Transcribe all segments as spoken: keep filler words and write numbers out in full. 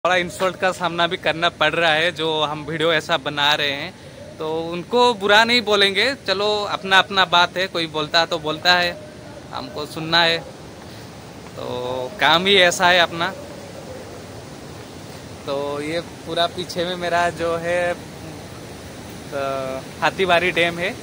बड़ा इंसल्ट का सामना भी करना पड़ रहा है। जो हम वीडियो ऐसा बना रहे हैं तो उनको बुरा नहीं बोलेंगे, चलो अपना अपना बात है, कोई बोलता है तो बोलता है, हमको सुनना है, तो काम ही ऐसा है अपना। तो ये पूरा पीछे में मेरा जो है हाथीवारी डैम है।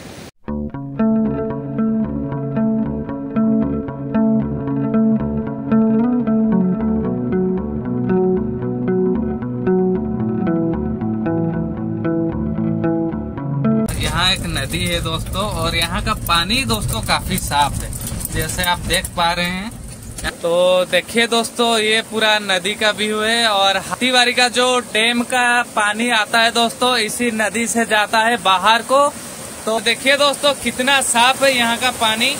यहाँ एक नदी है दोस्तों, और यहाँ का पानी दोस्तों काफी साफ है, जैसे आप देख पा रहे हैं। तो देखिए दोस्तों, ये पूरा नदी का व्यू है, और हाथीवारी का जो डैम का पानी आता है दोस्तों, इसी नदी से जाता है बाहर को। तो देखिए दोस्तों कितना साफ है यहाँ का पानी।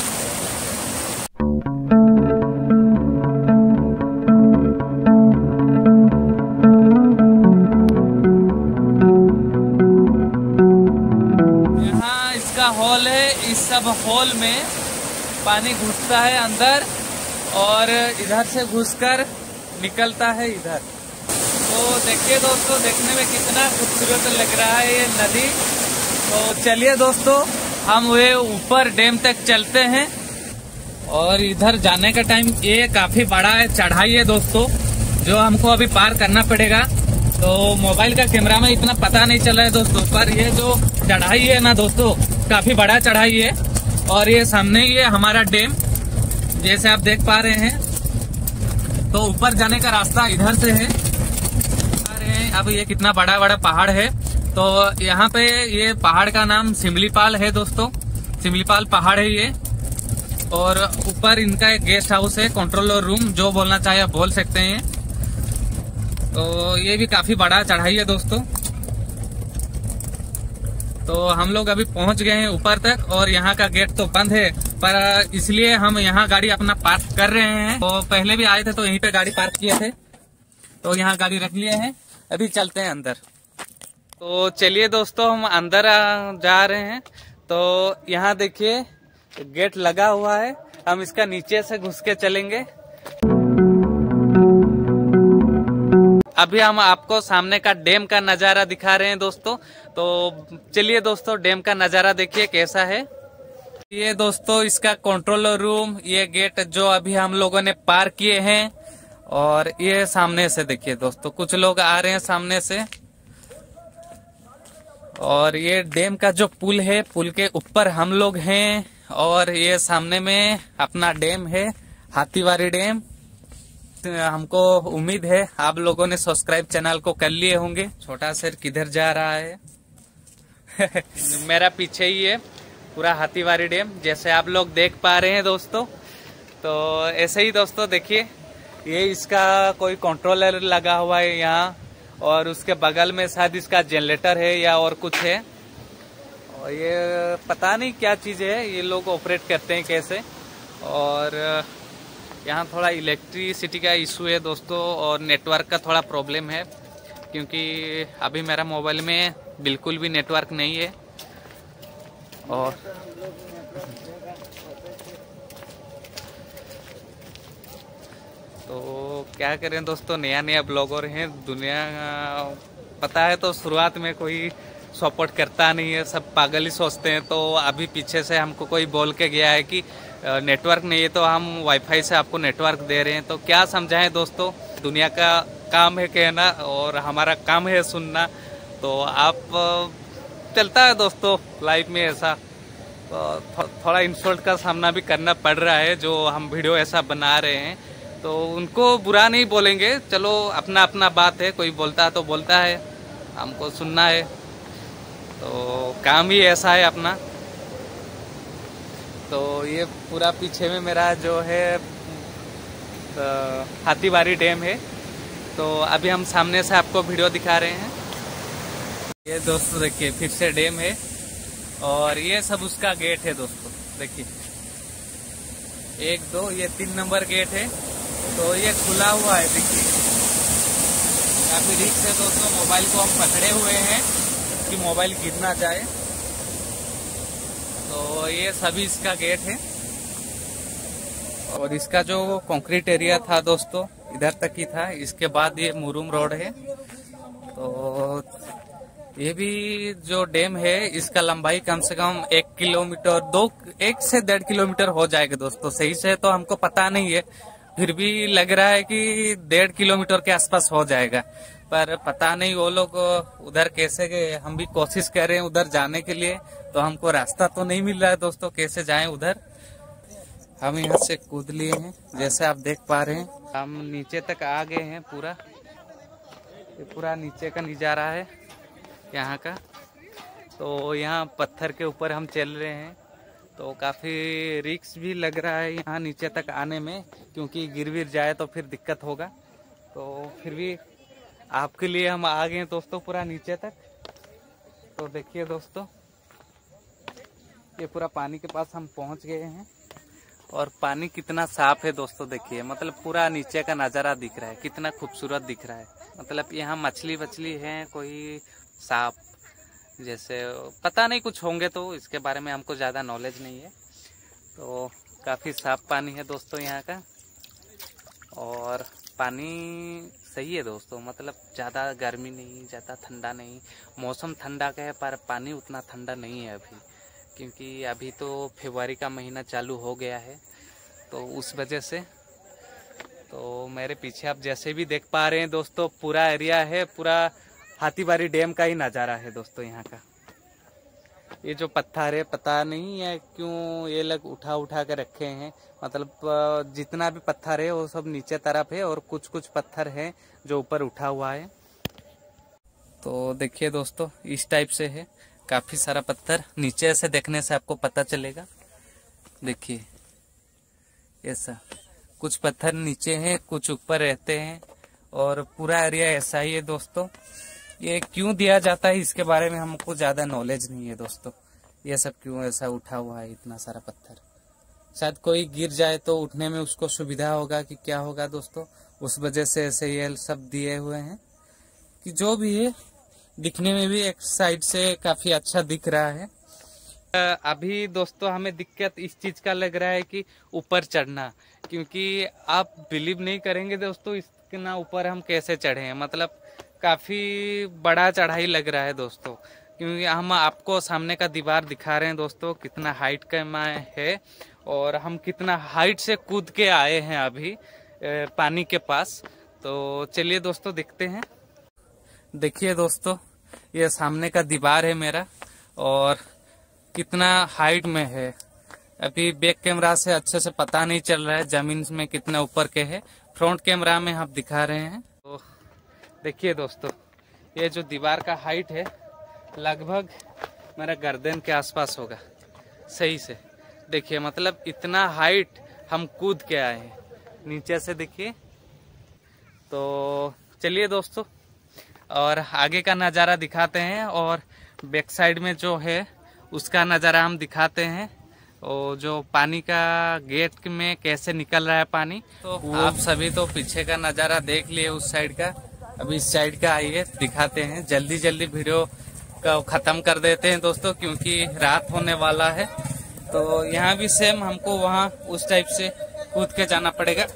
यहाँ इसका हॉल है, इस सब हॉल में पानी घुसता है अंदर और इधर से घुसकर निकलता है इधर। तो देखिए दोस्तों, देखने में कितना खूबसूरत लग रहा है ये नदी। तो चलिए दोस्तों, हम वे ऊपर डैम तक चलते हैं। और इधर जाने का टाइम ये काफी बड़ा है, चढ़ाई है दोस्तों, जो हमको अभी पार करना पड़ेगा। तो मोबाइल का कैमरा में इतना पता नहीं चल रहा है दोस्तों, पर ये जो चढ़ाई है ना दोस्तों, काफी बड़ा चढ़ाई है। और ये सामने ही है हमारा डैम, जैसे आप देख पा रहे हैं। तो ऊपर जाने का रास्ता इधर से है। अब ये कितना बड़ा बड़ा पहाड़ है। तो यहाँ पे ये पहाड़ का नाम सिमलीपाल है दोस्तों, सिमलीपाल पहाड़ है ये। और ऊपर इनका एक गेस्ट हाउस है, कंट्रोलर रूम, जो बोलना चाहे आप बोल सकते हैं। तो ये भी काफी बड़ा चढ़ाई है दोस्तों। तो हम लोग अभी पहुंच गए हैं ऊपर तक, और यहाँ का गेट तो बंद है, पर इसलिए हम यहाँ गाड़ी अपना पार्क कर रहे हैं। तो पहले भी आए थे तो यहीं पे गाड़ी पार्क किए थे, तो यहाँ गाड़ी रख लिए हैं। अभी चलते हैं अंदर। तो चलिए दोस्तों, हम अंदर जा रहे हैं। तो यहाँ देखिए गेट लगा हुआ है, हम इसका नीचे से घुस के चलेंगे। अभी हम आपको सामने का डैम का नजारा दिखा रहे हैं दोस्तों। तो चलिए दोस्तों, डैम का नजारा देखिए कैसा है। ये दोस्तों इसका कंट्रोलर रूम, ये गेट जो अभी हम लोगों ने पार किए हैं। और ये सामने से देखिए दोस्तों, कुछ लोग आ रहे हैं सामने से। और ये डैम का जो पुल है, पुल के ऊपर हम लोग हैं। और ये सामने में अपना डैम है, हाथीवारी डैम। हमको उम्मीद है आप लोगों ने सब्सक्राइब चैनल को कर लिए होंगे। छोटा शेर किधर जा रहा है मेरा पीछे ही है पूरा हाथीवारी डैम, जैसे आप लोग देख पा रहे हैं दोस्तों। तो ऐसे ही दोस्तों देखिए, ये इसका कोई कंट्रोलर लगा हुआ है यहाँ, और उसके बगल में शायद इसका जनरेटर है या और कुछ है। और ये पता नहीं क्या चीज है, ये लोग ऑपरेट करते हैं कैसे। और यहाँ थोड़ा इलेक्ट्रिसिटी का इशू है दोस्तों, और नेटवर्क का थोड़ा प्रॉब्लम है, क्योंकि अभी मेरा मोबाइल में बिल्कुल भी नेटवर्क नहीं है। और तो क्या करें दोस्तों, नया नया ब्लॉगर हैं, दुनिया पता है तो शुरुआत में कोई सपोर्ट करता नहीं है, सब पागल ही सोचते हैं। तो अभी पीछे से हमको कोई बोल के गया है कि नेटवर्क नहीं है, तो हम वाईफाई से आपको नेटवर्क दे रहे हैं। तो क्या समझाएं दोस्तों, दुनिया का काम है कहना और हमारा काम है सुनना। तो आप चलता है दोस्तों लाइफ में ऐसा। तो थो, थोड़ा इंसल्ट का सामना भी करना पड़ रहा है, जो हम वीडियो ऐसा बना रहे हैं। तो उनको बुरा नहीं बोलेंगे, चलो अपना अपना बात है, कोई बोलता है तो बोलता है, हमको सुनना है, तो काम ही ऐसा है अपना। तो ये पूरा पीछे में मेरा जो है हाथीवारी डैम है। तो अभी हम सामने से आपको वीडियो दिखा रहे हैं। ये दोस्तों देखिए फिर से डैम है, और ये सब उसका गेट है दोस्तों। देखिए एक दो ये तीन नंबर गेट है, तो ये खुला हुआ है। देखिए काफी रिस्क है दोस्तों, मोबाइल को हम पकड़े हुए हैं कि मोबाइल गिर ना जाए। तो ये सभी इसका गेट है। और इसका जो कंक्रीट एरिया था दोस्तों, इधर तक ही था। इसके बाद ये मुरुम रोड है। तो ये भी जो डैम है इसका लंबाई कम से कम एक किलोमीटर दो एक से डेढ़ किलोमीटर हो जाएगा दोस्तों। सही से तो हमको पता नहीं है, फिर भी लग रहा है कि डेढ़ किलोमीटर के आसपास हो जाएगा, पर पता नहीं वो लोग उधर कैसे गए। हम भी कोशिश कर रहे हैं उधर जाने के लिए, तो हमको रास्ता तो नहीं मिल रहा है दोस्तों, कैसे जाएं उधर। हम यहाँ से कूद लिए हैं, जैसे आप देख पा रहे हैं। हम नीचे तक आ गए हैं। पूरा ये पूरा नीचे का नजारा है यहाँ का। तो यहाँ पत्थर के ऊपर हम चल रहे हैं, तो काफ़ी रिस्क भी लग रहा है यहाँ नीचे तक आने में, क्योंकि गिर विर जाए तो फिर दिक्कत होगा। तो फिर भी आपके लिए हम आ गए दोस्तों पूरा नीचे तक। तो देखिए दोस्तों, ये पूरा पानी के पास हम पहुंच गए हैं, और पानी कितना साफ है दोस्तों। देखिए मतलब पूरा नीचे का नज़ारा दिख रहा है, कितना खूबसूरत दिख रहा है। मतलब यहाँ मछली वछली है, कोई सांप जैसे, पता नहीं कुछ होंगे, तो इसके बारे में हमको ज़्यादा नॉलेज नहीं है। तो काफ़ी साफ पानी है दोस्तों यहाँ का, और पानी सही है दोस्तों। मतलब ज़्यादा गर्मी नहीं, ज़्यादा ठंडा नहीं। मौसम ठंडा का है पर पानी उतना ठंडा नहीं है अभी, क्योंकि अभी तो फरवरी का महीना चालू हो गया है, तो उस वजह से। तो मेरे पीछे आप जैसे भी देख पा रहे हैं दोस्तों, पूरा एरिया है, पूरा हाथीबारी डैम का ही नज़ारा है दोस्तों यहाँ का। ये जो पत्थर है, पता नहीं है क्यों ये लोग उठा उठा के रखे हैं। मतलब जितना भी पत्थर है वो सब नीचे तरफ है, और कुछ कुछ पत्थर है जो ऊपर उठा हुआ है। तो देखिए दोस्तों, इस टाइप से है, काफी सारा पत्थर। नीचे से देखने से आपको पता चलेगा। देखिए ऐसा कुछ पत्थर नीचे हैं, कुछ ऊपर रहते हैं, और पूरा एरिया ऐसा ही है दोस्तों। ये क्यों दिया जाता है इसके बारे में हमको ज्यादा नॉलेज नहीं है दोस्तों। ये सब क्यों ऐसा उठा हुआ है, इतना सारा पत्थर। शायद कोई गिर जाए तो उठने में उसको सुविधा होगा कि क्या होगा दोस्तों, उस वजह से ऐसे ये सब दिए हुए हैं। कि जो भी है, दिखने में भी एक साइड से काफी अच्छा दिख रहा है। अभी दोस्तों हमें दिक्कत इस चीज का लग रहा है कि ऊपर चढ़ना, क्योंकि आप बिलीव नहीं करेंगे दोस्तों इतना ऊपर हम कैसे चढ़े हैं। मतलब काफी बड़ा चढ़ाई लग रहा है दोस्तों, क्योंकि हम आपको सामने का दीवार दिखा रहे हैं दोस्तों, कितना हाइट का है, और हम कितना हाइट से कूद के आए हैं अभी पानी के पास। तो चलिए दोस्तों देखते हैं। देखिए दोस्तों, ये सामने का दीवार है मेरा, और कितना हाइट में है। अभी बैक कैमरा से अच्छे से पता नहीं चल रहा है जमीन में कितना ऊपर के है, फ्रंट कैमरा में हम दिखा रहे हैं। तो देखिए दोस्तों, ये जो दीवार का हाइट है लगभग मेरा गर्दन के आसपास होगा सही से। देखिए मतलब इतना हाइट हम कूद के आए हैं नीचे से। देखिए तो चलिए दोस्तों, और आगे का नज़ारा दिखाते हैं, और बैक साइड में जो है उसका नज़ारा हम दिखाते हैं, और जो पानी का गेट में कैसे निकल रहा है पानी। तो आप सभी तो पीछे का नज़ारा देख लिए उस साइड का, अभी इस साइड का आइए दिखाते हैं। जल्दी जल्दी वीडियो का खत्म कर देते हैं दोस्तों, क्योंकि रात होने वाला है। तो यहाँ भी सेम हमको वहाँ उस टाइप से कूद के जाना पड़ेगा।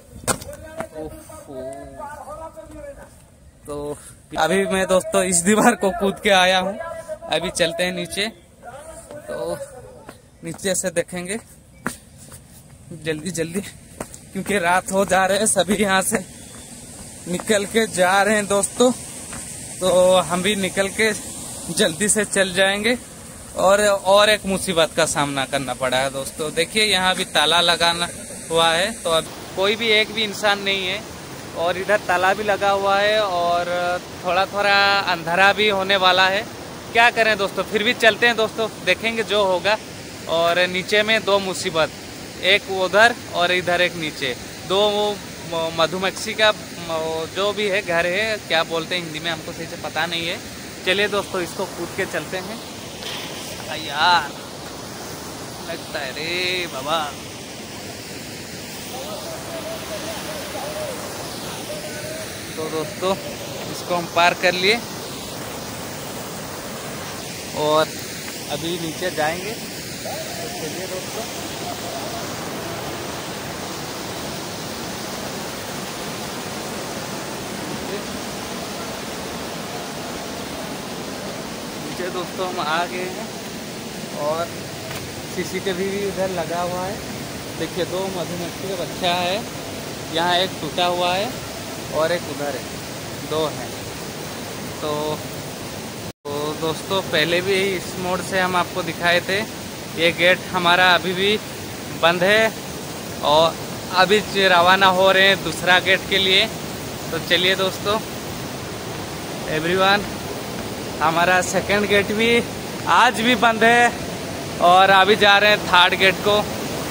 तो अभी मैं दोस्तों इस दीवार को कूद के आया हूँ, अभी चलते हैं नीचे। तो नीचे से देखेंगे जल्दी जल्दी, क्योंकि रात हो जा रहे हैं, सभी यहाँ से निकल के जा रहे हैं दोस्तों। तो हम भी निकल के जल्दी से चल जाएंगे, और और एक मुसीबत का सामना करना पड़ा है दोस्तों। देखिए यहाँ भी ताला लगाना हुआ है, तो अब कोई भी एक भी इंसान नहीं है, और इधर ताला भी लगा हुआ है, और थोड़ा थोड़ा अंधेरा भी होने वाला है। क्या करें दोस्तों, फिर भी चलते हैं दोस्तों, देखेंगे जो होगा। और नीचे में दो मुसीबत, एक उधर और इधर एक नीचे, दो मधुमक्खी का जो भी है घर है, क्या बोलते हैं हिंदी में हमको सही से पता नहीं है। चलिए दोस्तों इसको कूद के चलते हैं। यार लगता है रे बाबा। तो दोस्तों इसको हम पार कर लिए, और अभी नीचे जाएंगे। तो चलिए दोस्तों, दोस्तों हम आ गए हैं और सीसीटीवी भी इधर लगा हुआ है। देखिए दो मधुमक्खी का बच्चा है, यहाँ एक टूटा हुआ है और एक उधर है, दो हैं। तो, तो दोस्तों पहले भी इस मोड़ से हम आपको दिखाए थे। ये गेट हमारा अभी भी बंद है और अभी रवाना हो रहे हैं दूसरा गेट के लिए। तो चलिए दोस्तों एवरीवन, हमारा सेकंड गेट भी आज भी बंद है और अभी जा रहे हैं थर्ड गेट को।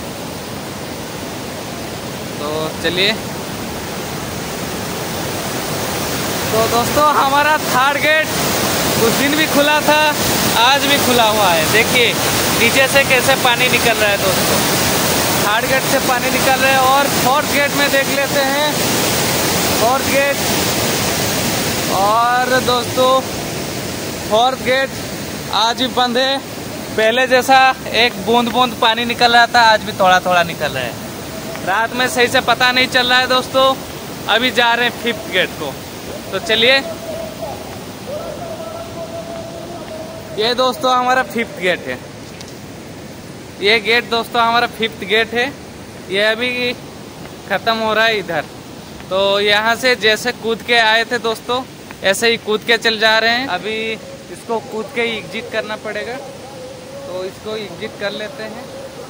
तो चलिए, तो दोस्तों हमारा थर्ड गेट उस दिन भी खुला था, आज भी खुला हुआ है। देखिए नीचे से कैसे पानी निकल रहा है दोस्तों। थर्ड गेट से पानी निकल रहा है और फोर्थ गेट में देख लेते हैं। फोर्थ गेट और दोस्तों फोर्थ गेट आज भी बंद है। पहले जैसा एक बूंद बूंद पानी निकल रहा था, आज भी थोड़ा थोड़ा निकल रहा है। रात में सही से पता नहीं चल रहा है दोस्तों। अभी जा रहे हैं फिफ्थ गेट को। तो चलिए, ये दोस्तों हमारा फिफ्थ गेट है। ये गेट दोस्तों हमारा फिफ्थ गेट है। ये अभी खत्म हो रहा है इधर। तो यहाँ से जैसे कूद के आए थे दोस्तों, ऐसे ही कूद के चल जा रहे हैं। अभी इसको कूद के एग्जिट करना पड़ेगा, तो इसको एग्जिट कर लेते हैं।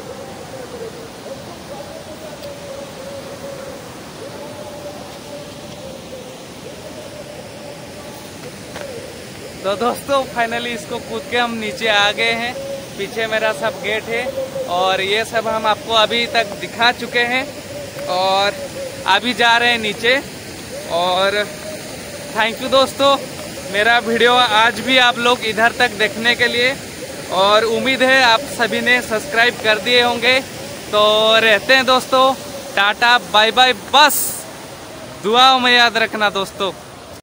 तो दोस्तों फाइनली इसको कूद के हम नीचे आ गए हैं। पीछे मेरा सब गेट है और ये सब हम आपको अभी तक दिखा चुके हैं और अभी जा रहे हैं नीचे। और थैंक यू दोस्तों, मेरा वीडियो आज भी आप लोग इधर तक देखने के लिए, और उम्मीद है आप सभी ने सब्सक्राइब कर दिए होंगे। तो रहते हैं दोस्तों, टाटा बाय बाय। बस दुआओं में याद रखना दोस्तों।